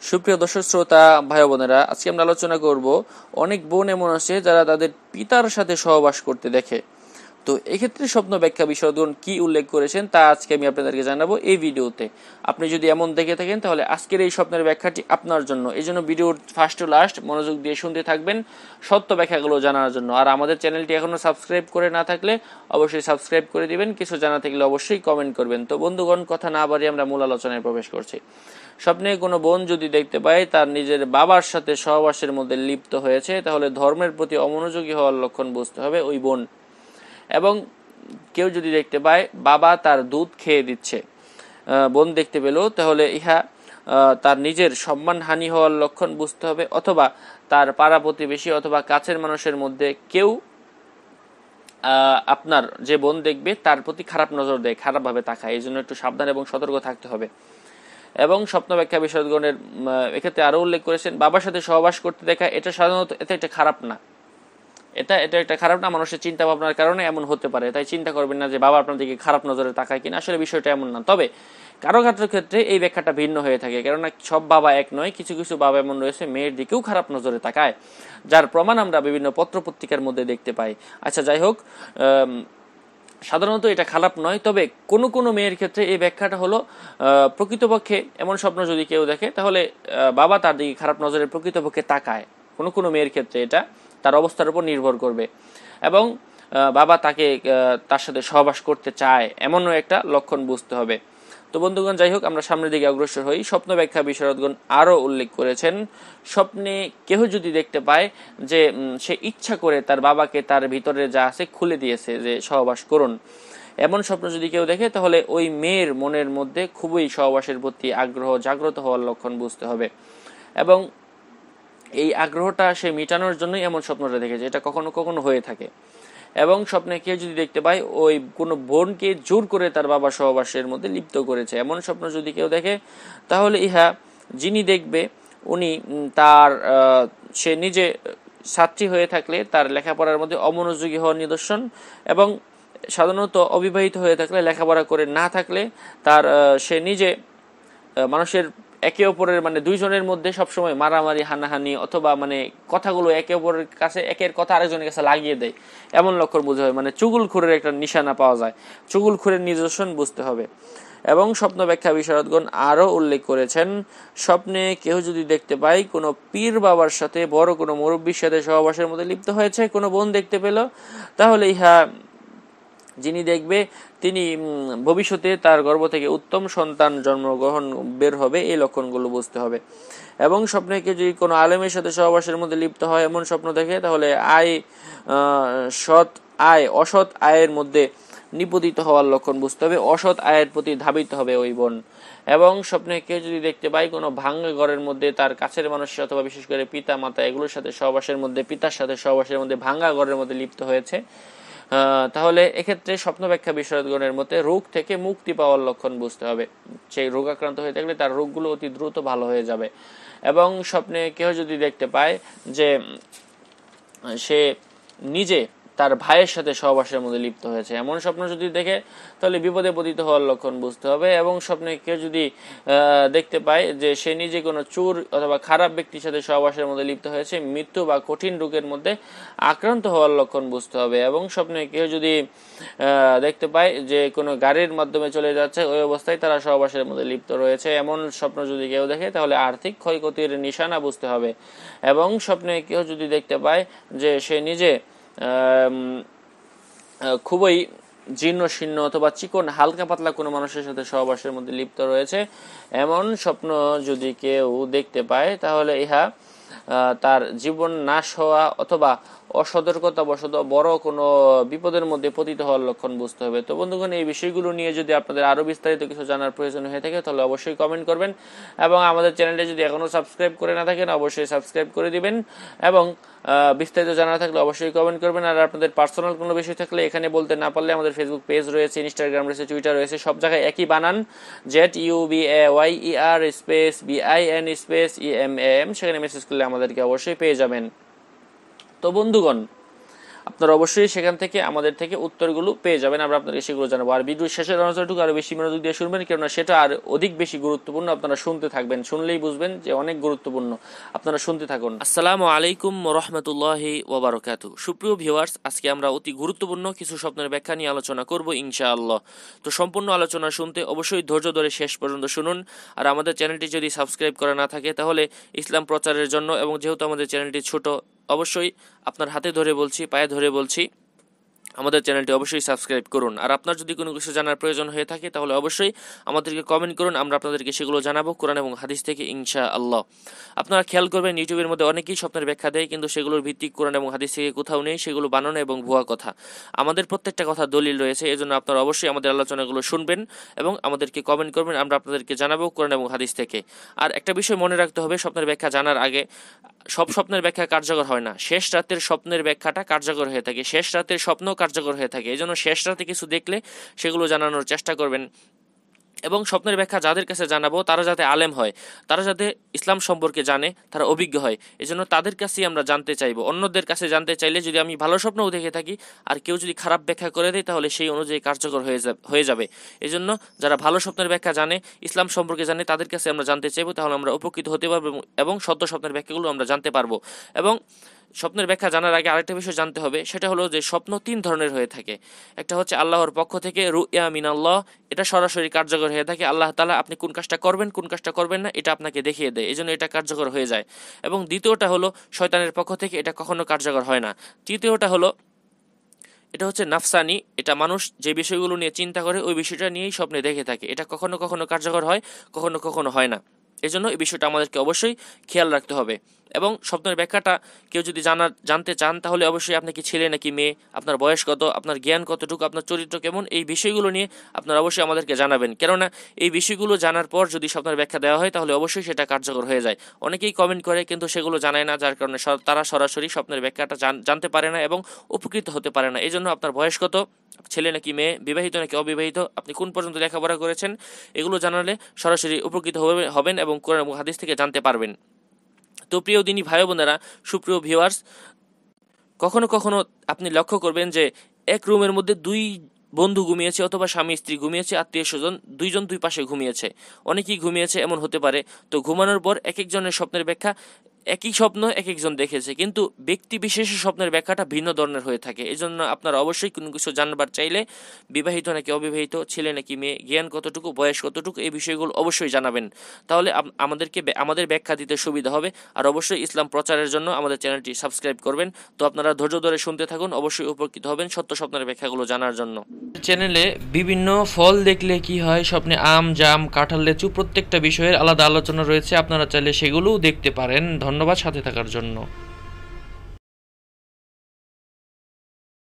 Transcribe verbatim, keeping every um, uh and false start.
সুপ্রিয় দর্শক শ্রোতা ভাই বোনেরা, আজকে আমরা আলোচনা করব অনেক বোন এমন আছে যারা তাদের পিতার সাথে সহবাস করতে দেখে। তো এক্ষেত্রে স্বপ্ন ব্যাখ্যা বিশদগণ কি উল্লেখ করেছেন তা আজকে আমি আপনাদেরকে জানাবো এই ভিডিওতে। আপনি যদি এমন দেখে থাকেন তাহলে আজকের এই স্বপ্নের ব্যাখ্যাটি আপনার জন্য। এই জন্য ভিডিওর ফার্স্ট টু লাস্ট মনোযোগ দিয়ে শুনতে থাকবেন সত্য ব্যাখ্যাগুলো জানার জন্য। আর আমাদের চ্যানেলটি এখনো সাবস্ক্রাইব করে না থাকলে অবশ্যই সাবস্ক্রাইব করে দিবেন, কিছু জানা থাকলে অবশ্যই কমেন্ট করবেন। তো বন্ধুগণ, কথা না বাড়িয়ে আমরা মূল আলোচনায় প্রবেশ করছি। স্বপ্নে কোনো বোন যদি দেখতে পায় তার নিজের বাবার সাথে সহবাসের মধ্যে লিপ্ত হয়েছে, তাহলে ধর্মের প্রতি অমনোযোগী হওয়ার লক্ষণ বুঝতে হবে ওই বোন। এবং কেউ যদি দেখতে পায় বাবা তার দুধ খেয়ে দিচ্ছে, বোন দেখতে পেল, তাহলে ইহা তার নিজের সম্মানহানি হওয়ার লক্ষণ বুঝতে হবে, অথবা তার পাড়া প্রতিবেশী অথবা কাছের মানুষের মধ্যে কেউ আপনার যে বোন দেখবে তার প্রতি খারাপ নজর দেয়, খারাপভাবে তাকায়। এই জন্য একটু সাবধান এবং সতর্ক থাকতে হবে। এবং স্বপ্ন ব্যাখ্যা বিশদগণের এক্ষেত্রে আরো উল্লেখ করেছেন, বাবার সাথে সহবাস করতে দেখা এটা সাধারণত এটা একটা খারাপ না, এটা এটা একটা খারাপ না, মানুষের চিন্তা ভাবনার কারণে এমন হতে পারে। তাই চিন্তা করবেন না যে বাবা আপনার দিকে খারাপ নজরে তাকায় কিনা, আসলে বিষয়টা এমন না। তবে কারো কারোর ক্ষেত্রে এই ব্যাখ্যাটা ভিন্ন হয়ে থাকে, কেননা সব বাবা এক নয়। কিছু কিছু বাবা এমন রয়েছে মেয়ের দিকেও খারাপ নজরে তাকায়, যার প্রমাণ আমরা বিভিন্ন পত্র পত্রিকার মধ্যে দেখতে পাই। আচ্ছা, যাই হোক, সাধারণত এটা খারাপ নয়। তবে কোনো কোনো মেয়ের ক্ষেত্রে এই ব্যাখ্যাটা হলো প্রকৃতপক্ষে এমন স্বপ্ন যদি কেউ দেখে তাহলে বাবা তার দিকে খারাপ নজরে প্রকৃতপক্ষে তাকায়। কোনো কোনো মেয়ের ক্ষেত্রে এটা তার অবস্থার উপর নির্ভর করবে, এবং বাবা তাকে তার সাথে সহবাস করতে চায় এমনও একটা লক্ষণ বুঝতে হবে। তো বন্ধুগণ, যাই হোক, আমরা সামনের দিকে অগ্রসর হই। স্বপ্ন ব্যাখ্যা বিশারদগণ আরো উল্লেখ করেছেন, স্বপ্নে কেউ যদি দেখতে পায় যে সে ইচ্ছা করে তার বাবাকে তার ভিতরে যা আছে খুলে দিয়েছে, যে সহবাস করুন, এমন স্বপ্ন যদি কেউ দেখে তাহলে ওই মেয়ের মনের মধ্যে খুবই সহবাসের প্রতি আগ্রহ জাগ্রত হওয়ার লক্ষণ বুঝতে হবে, এবং এই আগ্রহটা সে মিটানোর জন্যই এমন স্বপ্নটা দেখেছে। এটা কখনো কখনো হয়ে থাকে। এবং স্বপ্নে কেউ যদি দেখতে পায় ওই কোনো বোনকে জোর করে তার বাবা সহবাসের মধ্যে লিপ্ত করেছে, এমন স্বপ্ন যদি কেউ দেখে তাহলে ইহা যিনি দেখবে উনি তার সে নিজে ছাত্রী হয়ে থাকলে তার লেখাপড়ার মধ্যে অমনোযোগী হওয়ার নিদর্শন, এবং সাধারণত অবিবাহিত হয়ে থাকলে লেখাপড়া করে না থাকলে তার সে নিজে মানুষের একে অপরের মানে দুইজনের মধ্যে সবসময় মারামারি হানাহানি অথবা মানে কথাগুলো একে অপরের কাছে একের কথা আরেকজনের কাছে লাগিয়ে দেয়, এমন লক্ষণ বুঝতে হবে। মানে চুগুলখুরের একটা নিশানা পাওয়া যায়, চুগুলখুরের নিদর্শন বুঝতে হবে। এবং স্বপ্ন ব্যাখ্যা বিশারদগণ আরো উল্লেখ করেছেন, স্বপ্নে কেউ যদি দেখতে পায় কোনো পীর বাবার সাথে বড় কোনো মুরব্বীর সাথে সহবাসের মধ্যে লিপ্ত হয়েছে, কোনো বোন দেখতে পেল, তাহলে ইহা যিনি দেখবে তিনি ভবিষ্যতে তার গর্ভ থেকে উত্তম সন্তান জন্মগ্রহণ বের হবে, এই লক্ষণগুলো বুঝতে হবে। এবং স্বপ্নে কেউ যদি কোনো আলেমের সাথে সহবাসের মধ্যে লিপ্ত হয় এমন স্বপ্ন দেখে তাহলে আয় সৎ আয় অসৎ আয়ের মধ্যে নিপতিত হওয়ার লক্ষণ বুঝতে হবে, অসৎ আয়ের প্রতি ধাবিত হবে ওই বোন। এবং স্বপ্নে কেউ যদি দেখতে পায় কোনো ভাঙ্গা ঘরের মধ্যে তার কাছের মানুষের অথবা বিশেষ করে পিতা মাতা এগুলোর সাথে সহবাসের মধ্যে পিতার সাথে সহবাসের মধ্যে ভাঙ্গা ঘরের মধ্যে লিপ্ত হয়েছে, তাহলে এক্ষেত্রে স্বপ্ন ব্যাখ্যা বিশারদগণের মতে রোগ থেকে মুক্তি পাওয়ার লক্ষণ বুঝতে হবে। সেই রোগাক্রান্ত হয়ে থাকলে তার রোগগুলো অতি দ্রুত ভালো হয়ে যাবে। এবং স্বপ্নে কেউ যদি দেখতে পায় যে সে নিজে তার ভাইয়ের সাথে সহবাসের মধ্যে লিপ্ত হয়েছে, এমন স্বপ্ন যদি দেখে তাহলে বিপদে পতিত হওয়ার লক্ষণ বুঝতে হবে। এবং স্বপ্নে কেউ যদি দেখতে পায় যে সে নিজে কোনো চোর অথবা খারাপ ব্যক্তির সাথে সহবাসের মধ্যে লিপ্ত হয়েছে, মৃত্যু বা কঠিন রোগের মধ্যে আক্রান্ত হওয়ার লক্ষণ বুঝতে হবে। এবং স্বপ্নে কেউ যদি দেখতে পায় যে কোনো গাড়ির মাধ্যমে চলে যাচ্ছে, ওই অবস্থায় তারা সহবাসের মধ্যে লিপ্ত রয়েছে, এমন স্বপ্ন যদি কেউ দেখে তাহলে আর্থিক ক্ষয়ক্ষতির নিশানা বুঝতে হবে। এবং স্বপ্নে কেউ যদি দেখতে পায় যে সে নিজে খুবই জীর্ণ শীর্ণ অথবা চিকন হালকা পাতলা কোনো মানুষের সাথে সহবাসের মধ্যে লিপ্ত রয়েছে, এমন স্বপ্ন যদি কেউ দেখতে পায় তাহলে ইহা তার জীবন নাশ হওয়া অথবা অসতর্কতা বশত বড় কোনো বিপদের মধ্যে পতিত হওয়ার লক্ষণ বুঝতে হবে। তো বন্ধুগণ, এই বিষয়গুলো নিয়ে যদি আপনাদের আরো বিস্তারিত কিছু জানার প্রয়োজন হয়ে থাকে তাহলে অবশ্যই কমেন্ট করবেন, এবং আমাদের চ্যানেলটি যদি এখনো সাবস্ক্রাইব করে না থাকেন অবশ্যই সাবস্ক্রাইব করে দিবেন, এবং বিস্তারিত জানা থাকলে অবশ্যই কমেন্ট করবেন। আর আপনাদের পার্সোনাল কোনো বিষয় থাকলে এখানে বলতে না পারলে আমাদের ফেসবুক পেজ রয়েছে, ইনস্টাগ্রাম রয়েছে, টুইটার রয়েছে, সব জায়গায় একই বানান Z U B A Y E R space B I N space E M A M, সেখানে মেসেজ করলে আমাদেরকে অবশ্যই পেয়ে যাবেন। তো বন্ধুগণ, আপনারা অবশ্যই সেখান থেকে আমাদের থেকে উত্তরগুলো পেয়ে যাবেন, আমরা আপনাদের সেগুলো জানাবো। আর ভিডিও শেষের অংশটুকু আরো বেশি মনোযোগ দিয়ে শুনবেন, কেননা সেটা আর অধিক বেশি গুরুত্বপূর্ণ। আপনারা শুনতে থাকবেন, শুনলেই বুঝবেন যে অনেক গুরুত্বপূর্ণ। আপনারা শুনতে থাকুন। আসসালামু আলাইকুম ওয়া রাহমাতুল্লাহি ওয়া বারাকাতুহু। সুপ্রিয় ভিউয়ার্স, আজকে আমরা অতি গুরুত্বপূর্ণ কিছু স্বপ্নের ব্যাখ্যা নিয়ে আলোচনা করব ইনশাআল্লাহ। তো সম্পূর্ণ আলোচনা শুনতে অবশ্যই ধৈর্য ধরে শেষ পর্যন্ত শুনুন। আর আমাদের চ্যানেলটি যদি সাবস্ক্রাইব করা না থাকে তাহলে ইসলাম প্রচারের জন্য, এবং যেহেতু আমাদের চ্যানেলটি ছোট, অবশ্যই আপনার হাতে ধরে বলছি, পায়ে ধরে বলছি, আমাদের চ্যানেলটি অবশ্যই সাবস্ক্রাইব করুন। আর আপনার যদি কোনো কিছু জানার প্রয়োজন হয়ে থাকে তাহলে অবশ্যই আমাদেরকে কমেন্ট করুন, আমরা আপনাদেরকে সেগুলো জানাবো কোরআন এবং হাদিস থেকে ইনশাআল্লাহ। আপনারা খেয়াল করবেন, ইউটিউবের মধ্যে অনেকেই স্বপ্নের ব্যাখ্যা দেয়, কিন্তু সেগুলোর ভিত্তিক কোরআন এবং হাদিস থেকে কোথাও নেই, সেগুলো বানানো এবং ভুয়া কথা। আমাদের প্রত্যেকটা কথা দলিল রয়েছে, এজন্য আপনারা অবশ্যই আমাদের আলোচনাগুলো শুনবেন এবং আমাদেরকে কমেন্ট করবেন, আমরা আপনাদেরকে জানাবো কোরআন এবং হাদিস থেকে। আর একটা বিষয় মনে রাখতে হবে, স্বপ্নের ব্যাখ্যা জানার আগে সব স্বপ্নের ব্যাখ্যা কার্যকর হয় না। শেষ রাতের স্বপ্নের ব্যাখ্যাটা কার্যকর হয়ে থাকে, শেষ রাতের স্বপ্ন কার্যকর হয়ে থাকে। এই জন্য শেষ রাতে কিছু দেখলে সেগুলো জানানোর চেষ্টা করবেন। এবং স্বপ্নের ব্যাখ্যা যাদের কাছে জানাবো তারা যাতে আলেম হয়, তারা যাতে ইসলাম সম্পর্কে জানে, তারা অভিজ্ঞ হয়, এজন্য তাদের কাছেই আমরা জানতে চাইবো। অন্যদের কাছে জানতে চাইলে যদি আমি ভালো স্বপ্নও দেখে থাকি আর কেউ যদি খারাপ ব্যাখ্যা করে দেয় তাহলে সেই অনুযায়ী কার্যকর হয়ে যাবে হয়ে যাবে এজন্য যারা ভালো স্বপ্নের ব্যাখ্যা জানে, ইসলাম সম্পর্কে জানে, তাদের কাছে আমরা জানতে চাইবো, তাহলে আমরা উপকৃত হতে পারবো এবং সত্য স্বপ্নের ব্যাখ্যাগুলো আমরা জানতে পারবো। এবং স্বপ্নের ব্যাখ্যা জানার আগে আরেকটা বিষয় জানতে হবে, সেটা হলো যে স্বপ্ন তিন ধরনের হয়ে থাকে। একটা হচ্ছে আল্লাহর পক্ষ থেকে, রুইয়া মিনাল্লাহ, এটা সরাসরি কার্যকর হয়ে থাকে। আল্লাহ তাআলা আপনি কোন কাজটা করবেন কোন কাজটা করবেন না এটা আপনাকে দেখিয়ে দেয়, এজন্য এটা কার্যকর হয়ে যায়। এবং দ্বিতীয়টা হলো শয়তানের পক্ষ থেকে, এটা কখনো কার্যকর হয় না। তৃতীয়টা হলো এটা হচ্ছে নাফসানি, এটা মানুষ যে বিষয়গুলো নিয়ে চিন্তা করে ওই বিষয়টা নিয়েই স্বপ্নে দেখে থাকে, এটা কখনো কখনো কার্যকর হয়, কখনো কখনো হয় না। এজন্য এই বিষয়টা আমাদেরকে অবশ্যই খেয়াল রাখতে হবে। এবং স্বপ্নের ব্যাখ্যাটা কেউ যদি জানার জানতে চান তাহলে অবশ্যই আপনি কি ছেলে নাকি মেয়ে, আপনার বয়স কত, আপনার জ্ঞান কতটুকু, আপনার চরিত্র কেমন, এই বিষয়গুলো নিয়ে আপনারা অবশ্যই আমাদেরকে জানাবেন। কেননা এই বিষয়গুলো জানার পর যদি স্বপ্নের ব্যাখ্যা দেওয়া হয় তাহলে অবশ্যই সেটা কার্যকর হয়ে যায়। অনেকেই কমেন্ট করে কিন্তু সেগুলো জানায় না, যার কারণে তারা সরাসরি স্বপ্নের ব্যাখ্যাটা জানতে পারে না এবং উপকৃত হতে পারে না। এই জন্য আপনার বয়স কত, ছেলে নাকি মেয়ে, বিবাহিত নাকি অবিবাহিত, আপনি কোন পর্যন্ত লেখাপড়া করেছেন, এগুলো জানালে সরাসরি উপকৃত হবেন এবং কোরআন এবং হাদিস থেকে জানতে পারবেন। তো প্রিয় দিনী ভাই বোনেরা, সুপ্রিয় ভিউয়ার্স, কখনো কখনো আপনি লক্ষ্য করবেন যে এক রুমের মধ্যে দুই বন্ধু ঘুমিয়েছে, অথবা স্বামী স্ত্রী ঘুমিয়েছে, আত্মীয় স্বজন দুইজন দুই পাশে ঘুমিয়েছে, অনেকেই ঘুমিয়েছে, এমন হতে পারে। তো ঘুমানোর পর এক একজনের স্বপ্নের ব্যাখ্যা, একই স্বপ্ন এক একজন দেখেছে, কিন্তু ব্যক্তি বিশেষের স্বপ্নের ব্যাখ্যাটা ভিন্ন ধরনের হয়ে থাকে। এই জন্য আপনারা অবশ্যই কোনো কিছু জানবার চাইলে বিবাহিত নাকি অবিবাহিত, ছেলে নাকি মেয়ে, জ্ঞান কতটুকু, বয়স কতটুকু, এই বিষয়গুলো অবশ্যই জানাবেন, তাহলে আমাদেরকে আমাদের ব্যাখ্যা দিতে সুবিধা হবে। আর অবশ্যই ইসলাম প্রচারের জন্য আমাদের চ্যানেলটি সাবস্ক্রাইব করবেন। তো আপনারা ধৈর্য ধরে শুনতে থাকুন, অবশ্যই উপকৃত হবেন সত্য স্বপ্নের ব্যাখ্যাগুলো জানার জন্য। চ্যানেলে বিভিন্ন ফল দেখলে কি হয়, স্বপ্নে আম, জাম, কাঁঠাল, লেচু, প্রত্যেকটা বিষয়ের আলাদা আলোচনা রয়েছে, আপনারা চাইলে সেগুলোও দেখতে পারেন। ধন্যবাদ সাথে থাকার জন্য।